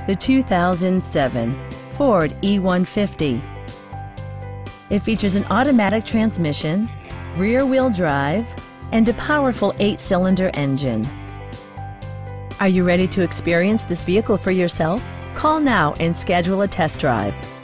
the 2007 Ford E-150. It features an automatic transmission, rear-wheel drive, and a powerful 8-cylinder engine. Are you ready to experience this vehicle for yourself? Call now and schedule a test drive.